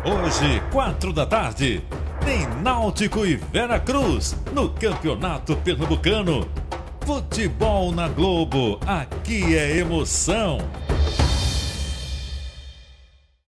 Hoje, 4 da tarde, tem Náutico e Veracruz no Campeonato Pernambucano. Futebol na Globo, aqui é emoção.